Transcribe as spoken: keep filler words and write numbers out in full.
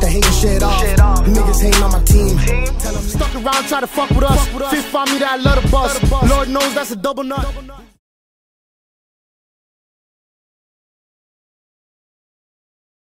the hating shit off. Niggas hating on my team. Stuck around, try to fuck with us. Fifth find me that I love the bus. Lord knows that's a double nut.